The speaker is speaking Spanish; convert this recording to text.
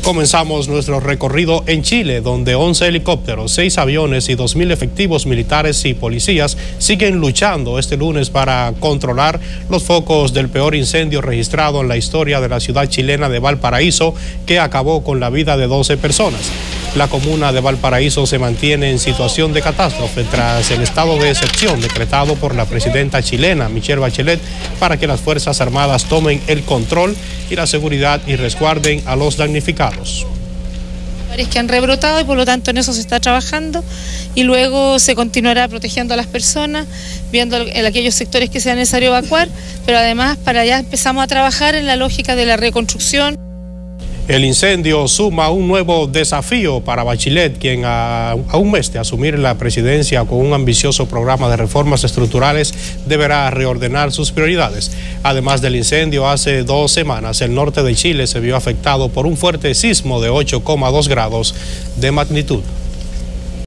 Comenzamos nuestro recorrido en Chile, donde 11 helicópteros, 6 aviones y 2.000 efectivos militares y policías siguen luchando este lunes para controlar los focos del peor incendio registrado en la historia de la ciudad chilena de Valparaíso, que acabó con la vida de 12 personas. La comuna de Valparaíso se mantiene en situación de catástrofe tras el estado de excepción decretado por la presidenta chilena, Michelle Bachelet, para que las Fuerzas Armadas tomen el control y la seguridad y resguarden a los damnificados. Que han rebrotado y por lo tanto en eso se está trabajando y luego se continuará protegiendo a las personas, viendo en aquellos sectores que sea necesario evacuar, pero además para allá empezamos a trabajar en la lógica de la reconstrucción. El incendio suma un nuevo desafío para Bachelet, quien a un mes de asumir la presidencia con un ambicioso programa de reformas estructurales deberá reordenar sus prioridades. Además del incendio, hace 2 semanas el norte de Chile se vio afectado por un fuerte sismo de 8,2 grados de magnitud.